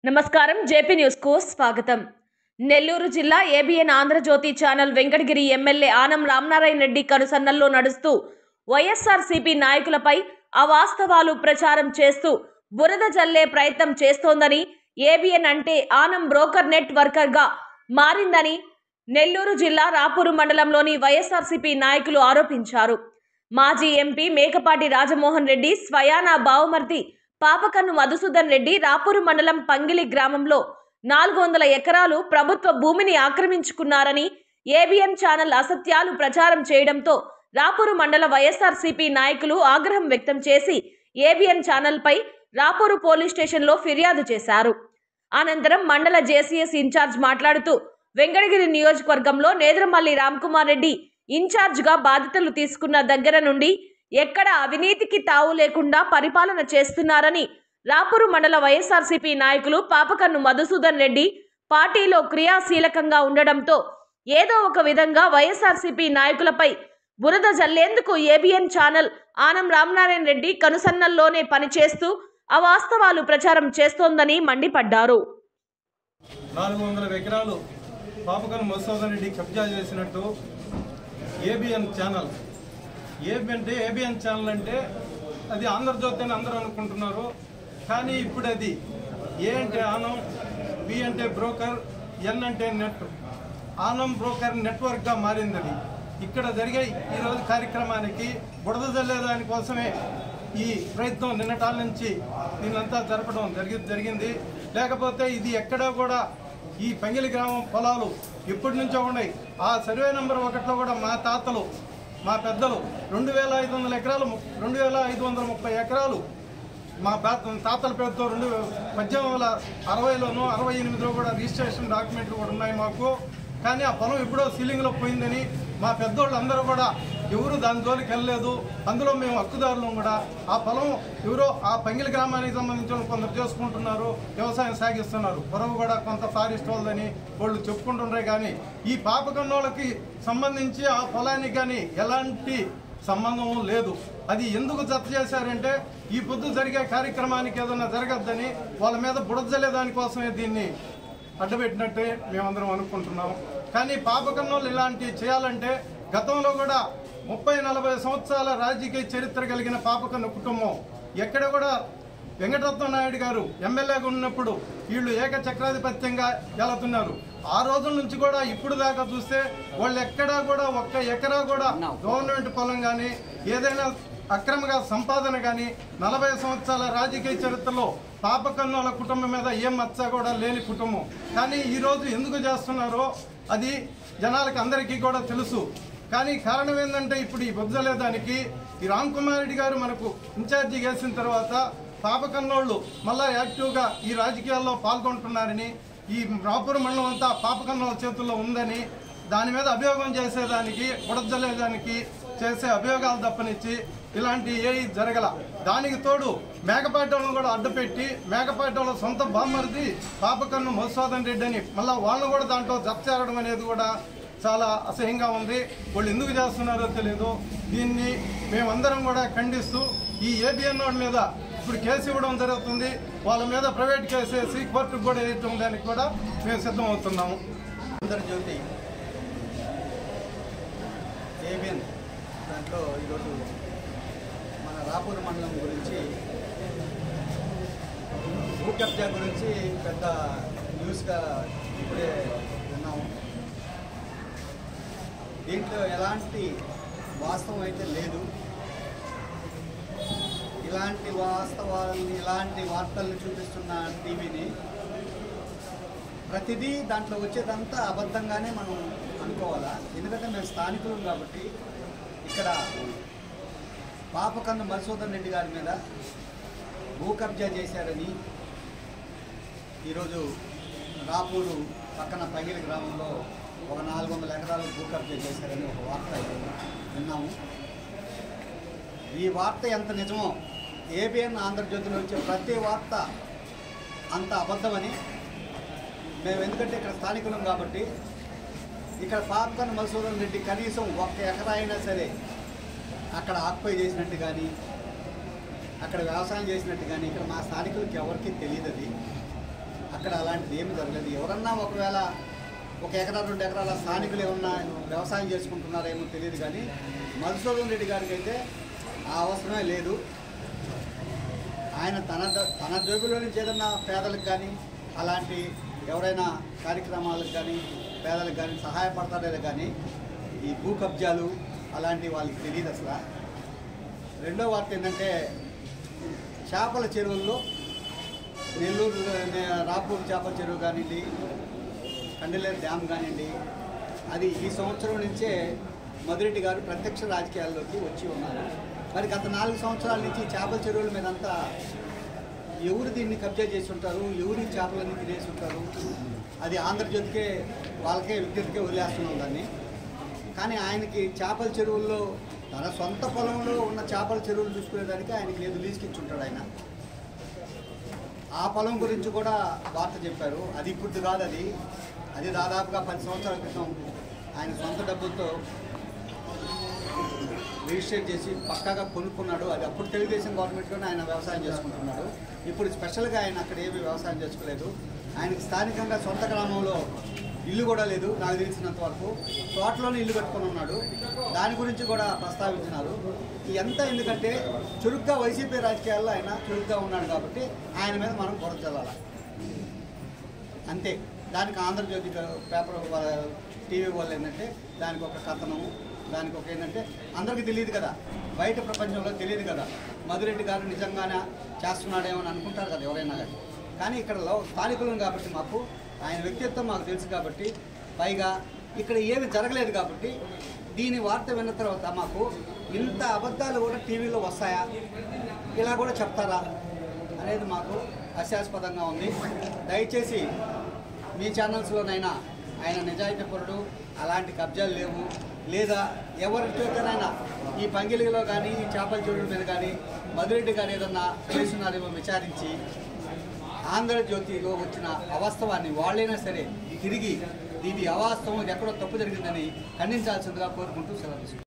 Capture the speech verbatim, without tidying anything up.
నమస్కారం JP news కు స్వాగతం। నెల్లూరు జిల్లా ABN Andhrajyothi channel Venkatagiri MLA Anam Ramanarayana Reddy కనుసన్నల్లో నడుస్తూ వైఎస్ఆర్సీపీ నాయకులపై అవాస్తవాలు ప్రచారం చేస్తూ బురద జల్లే ప్రయత్నం చేస్తోందని, ఏబిఎన్ అంటే ఆనం బ్రోకర్ నెట్ వర్కర్ గా మారిందని నెల్లూరు జిల్లా రాపూరు మండలంలోని వైఎస్ఆర్సీపీ నాయకులు ఆరోపించారు। మాజీ ఎంపీ మేకపాటి రాజమోహన్ రెడ్డి స్వయానా బావమర్ది పాపకన్ను మధుసూదన్ రెడ్డి రాపూరు మండలం పంగిలి గ్రామంలో నాలుగు వందల ఎకరాలు ప్రభుత్వ భూమిని ఆక్రమించుకున్నారని ఏబిఎన్ ఛానల్ అసత్యాలు ప్రచారం చేయడంతో రాపూరు మండల వైఎస్ఆర్సీపీ నాయకులు ఆగ్రహం వ్యక్తం చేసి ఏబిఎన్ ఛానల్ పై రాపూరు పోలీస్ స్టేషన్లో ఫిర్యాదు చేశారు। అనంతరం మండల జేసీఎస్ ఇన్ఛార్జ్ మాట్లాడుతూ వెంకటగిరి నియోజకవర్గంలో నేద్రమల్లి రామ్కుమార్ రెడ్డి ఇన్ఛార్జ్ గా బాధ్యతలు తీసుకున్న దగ్గర నుండి ఎక్కడ అవినీతికి తావు లేకుండా పరిపాలన చేస్తున్నారని రాపూరు మండల వైఎస్ఆర్సీపీ నాయకులు పాపకన్ను మధుసూదన్ రెడ్డి పార్టీలో క్రియాశీలకంగా ఉండడంతో ఏదో ఒక విధంగా వైఎస్ఆర్సీపీ నాయకులపై బురద జల్లేందుకు ఏబిఎన్ ఛానల్ ఆనం రామనారాయణ రెడ్డి కనుసన్నల్లోనే పనిచేస్తూ అవాస్తవాలు ప్రచారం చేస్తోందని మండిపడ్డారు। నాలుగు వందల ఎకరాలు పాపకన్ను మధుసూదన్ రెడ్డి కబ్జా చేసినట్టు ఏబిఎన్ ఛానల్ ఏబి అంటే ఏబిఎన్ ఛానల్ అంటే అది ఆంధ్రజ్యోతి అని అందరూ అనుకుంటున్నారు। కానీ ఇప్పుడు అది ఏ అంటే ఆనం, బి అంటే బ్రోకర్, ఎన్ అంటే నెట్, ఆనం బ్రోకర్ నెట్వర్క్గా మారింది। అది ఇక్కడ జరిగే ఈరోజు కార్యక్రమానికి బుడద జల్లేదాని కోసమే ఈ ప్రయత్నం నిన్నటాల నుంచి దీనంతా జరపడం జరిగి జరిగింది లేకపోతే ఇది ఎక్కడా కూడా ఈ పంగిలి గ్రామం పొలాలు ఇప్పటి నుంచో ఉన్నాయి। ఆ సర్వే నెంబర్ ఒకటిలో కూడా మా తాతలు మా పెద్దలు రెండు వేల ఐదు వందల ఎకరాలు రెండు వేల ఐదు వందల ముప్పై ఎకరాలు మా తాతల పేరుతో రెండు పద్దెనిమిది వందల అరవైలోనూ అరవై ఎనిమిదిలో కూడా రిజిస్ట్రేషన్ డాక్యుమెంట్లు కూడా ఉన్నాయి మాకు। కానీ ఆ పొలం ఎప్పుడో సీలింగ్లో పోయిందని మా పెద్దోళ్ళు అందరూ కూడా ఎవరు దాని జోలికి వెళ్ళలేదు। అందులో మేము హక్కుదారులు కూడా ఆ పొలం ఎవరో ఆ పంగిలి గ్రామానికి సంబంధించిన కొందరు చేసుకుంటున్నారు, వ్యవసాయం సాగిస్తున్నారు, పొరవు కూడా కొంత ఫారెస్ట్ వాళ్ళదని వాళ్ళు చెప్పుకుంటున్నారు। కానీ ఈ పాపకన్నోళ్ళకి సంబంధించి ఆ పొలానికి కానీ ఎలాంటి సంబంధం లేదు। అది ఎందుకు జత చేశారంటే ఈ పొద్దు జరిగే కార్యక్రమానికి ఏదైనా జరగద్దని వాళ్ళ మీద బుడజలే దానికోసమే దీన్ని అడ్డపెట్టినట్టే మేమందరం అనుకుంటున్నాం। కానీ పాపకన్నోళ్ళు ఇలాంటివి చేయాలంటే గతంలో కూడా ముప్పై నలభై సంవత్సరాల రాజకీయ చరిత్ర కలిగిన పాపకన్ను కుటుంబం ఎక్కడ కూడా వెంకటరత్న నాయుడు గారు ఎమ్మెల్యేగా ఉన్నప్పుడు వీళ్ళు ఏకచక్రాధిపత్యంగా వెళుతున్నారు। ఆ రోజుల నుంచి కూడా ఇప్పుడు దాకా చూస్తే వాళ్ళు ఎక్కడా కూడా ఒక్క ఎకరా కూడా గవర్నమెంట్ పొలం కానీ ఏదైనా అక్రమంగా సంపాదన కానీ నలభై సంవత్సరాల రాజకీయ చరిత్రలో పాపకన్నుల కుటుంబం మీద ఏం మచ్చ కూడా లేని కుటుంబం। కానీ ఈరోజు ఎందుకు చేస్తున్నారో అది జనాలకు అందరికీ కూడా తెలుసు। కానీ కారణం ఏంటంటే ఇప్పుడు ఈ బొజ్జలేదానికి ఈ రామ్ కుమార్ రెడ్డి గారు మనకు ఇన్ఛార్జి వేసిన తర్వాత పాపకన్నోళ్ళు మళ్ళా యాక్టివ్గా ఈ రాజకీయాల్లో పాల్గొంటున్నారని, ఈ రాపూరు మండలం అంతా పాపకన్నోళ్ళ చేతుల్లో ఉందని దాని మీద అభియోగం చేసేదానికి బుడజల్లేదానికి చేసే అభియోగాలు తప్పనిచ్చి ఇలాంటి ఏ జరగల। దానికి తోడు మేకపాటలను కూడా అడ్డుపెట్టి మేకపాటల సొంత బామ్మరిది పాపకన్ను మధుసూదన్ రెడ్డి అని మళ్ళీ వాళ్ళను కూడా దాంట్లో జత చేరడం అనేది కూడా చాలా అసహ్యంగా ఉంది। వాళ్ళు ఎందుకు చేస్తున్నారో తెలియదు। దీన్ని మేమందరం కూడా ఖండిస్తూ ఈ ఏబిఎన్ మీద ఇప్పుడు కేసు ఇవ్వడం జరుగుతుంది, వాళ్ళ మీద ప్రైవేట్ కేసు వేసి కోర్టుకు కూడా వేయటం దానికి కూడా మేము సిద్ధం అవుతున్నాము। ఆంధ్రజ్యోతి ఏబిఎన్ దాంట్లో ఈరోజు మన రాపూరు మండలం గురించి భూ కబ్జా గురించి పెద్ద న్యూస్గా ఇప్పుడే విన్నాము। దీంట్లో ఎలాంటి వాస్తవం అయితే లేదు। ఇలాంటి వాస్తవాలని ఇలాంటి వార్తలను చూపిస్తున్న టీవీని ప్రతిదీ దాంట్లో వచ్చేదంతా అబద్ధంగానే మనం అనుకోవాలా। ఎందుకంటే మేము స్థానికులం కాబట్టి ఇక్కడ పాపకన్ను మధుసూదన్ రెడ్డి గారి మీద భూ కబ్జా చేశారని ఈరోజు రాపూరు పక్కన పంగిలి గ్రామంలో ఒక నాలుగు వందల ఎకరాలు భూ కబ్జా చేశారని ఒక వార్త విన్నాము। ఈ వార్త ఎంత నిజమో ఏబిఎన్ ఆంధ్రజ్యోతిలో వచ్చే ప్రతి వార్త అంత అబద్ధమని మేము, ఎందుకంటే ఇక్కడ స్థానికులం కాబట్టి ఇక్కడ పాపకన్ను మధుసూదన్ రెడ్డి కనీసం ఒక్క ఎకరా అయినా సరే అక్కడ ఆక్యుపై చేసినట్టు కానీ అక్కడ వ్యవసాయం చేసినట్టు కానీ ఇక్కడ మా స్థానికులకి ఎవరికి తెలియదు। అది అక్కడ ఇక్కడ అలాంటిది ఏమి జరగలేదు. ఎవరన్నా ఒకవేళ ఒక ఎకరా రెండు ఎకరాల స్థానికులు ఏమన్నా వ్యవసాయం చేసుకుంటున్నారేమో తెలియదు, కానీ మధుసూదన్ రెడ్డి గారికి అయితే ఆ అవసరమే లేదు. ఆయన తన తన జోబులో నుంచి ఏదన్నా పేదలకు కానీ అలాంటి ఎవరైనా కార్యక్రమాలకు కానీ పేదలకు కానీ సహాయపడతారే కానీ ఈ భూ కబ్జాలు అలాంటి వాళ్ళకి తెలియదు అసలు. రెండో వార్త ఏంటంటే చేపల చెరువుల్లో నెల్లూరు రాపూర్ చేపల చెరువు కానివ్వండి, కండలేరు డ్యామ్ కానివ్వండి, అది ఈ సంవత్సరం నుంచే మధురెడ్డి గారు ప్రత్యక్ష రాజకీయాల్లోకి వచ్చి ఉన్నారు. మరి గత నాలుగు సంవత్సరాల నుంచి చేపల చెరువుల మీదంతా ఎవరు దీన్ని కబ్జా చేసి ఉంటారు, ఎవరు ఈ చేపలన్నీ తినేసి ఉంటారు, అది ఆంధ్రజ్యోతికే వాళ్ళకే విద్యుత్కే వదిలేస్తున్నాం దాన్ని. కానీ ఆయనకి చేపల చెరువుల్లో తన సొంత పొలంలో ఉన్న చేపల చెరువులు చూసుకునేదానికి ఆయనకి లేదు, లీజుకిచ్చుంటాడు ఆయన. ఆ పొలం గురించి కూడా వార్త చెప్పారు. అది ఇప్పుడు కాదు, అది అది దాదాపుగా పది సంవత్సరాల క్రితం ఆయన సొంత డబ్బులతో రిజిస్టర్ చేసి పక్కాగా కొనుక్కున్నాడు. అది అప్పుడు తెలుగుదేశం గవర్నమెంట్లోనే ఆయన వ్యవసాయం చేసుకుంటున్నాడు. ఇప్పుడు స్పెషల్గా ఆయన అక్కడ ఏమీ వ్యవసాయం చేసుకోలేదు. ఆయనకి స్థానికంగా సొంత గ్రామంలో ఇల్లు కూడా లేదు, నాకు తెలిసినంత వరకు. తోటలోనే ఇల్లు కట్టుకొని ఉన్నాడు. దాని గురించి కూడా ప్రస్తావించినారు. ఎంత ఎందుకంటే చురుగ్గా వైసీపీ రాజకీయాల్లో ఆయన చురుగ్గా ఉన్నాడు కాబట్టి ఆయన మీద మనం బురద చల్లాలి అంతే. దానికి ఆంధ్రజ్యోతి పేపర్ టీవీ వాళ్ళు ఏంటంటే దానికి ఒక కథనము, దానికి ఒక ఏంటంటే అందరికీ తెలియదు కదా, బయట ప్రపంచంలో తెలియదు కదా మధురెడ్డి గారు నిజంగానే చేస్తున్నాడేమో అని అనుకుంటారు కదా ఎవరైనా కానీ. కానీ ఇక్కడ స్థానికులను కాబట్టి మాకు ఆయన వ్యక్తిత్వం మాకు తెలుసు కాబట్టి, పైగా ఇక్కడ ఏమి జరగలేదు కాబట్టి దీని వార్త విన్న తర్వాత మాకు ఇంత అబద్ధాలు కూడా టీవీలో వస్తాయా, ఇలా కూడా చెప్తారా అనేది మాకు హాస్యాస్పదంగా ఉంది. దయచేసి మీ ఛానల్స్లోనైనా ఆయన నిజాయితీపరుడు, అలాంటి కబ్జాలు లేవు, లేదా ఎవరి చేతనైనా ఈ పంగిలిలో కానీ ఈ చేపల చెరువుల మీద కానీ మధురెడ్డి గారు ఏదన్నా చేస్తున్నారేమో విచారించి ఆంధ్రజ్యోతిలో వచ్చిన అవాస్తవాన్ని వాళ్ళైనా సరే తిరిగి ఇది అవాస్తవం, ఇది ఎక్కడో తప్పు జరిగిందని ఖండించాల్సిందిగా కోరుకుంటూ సెలవు.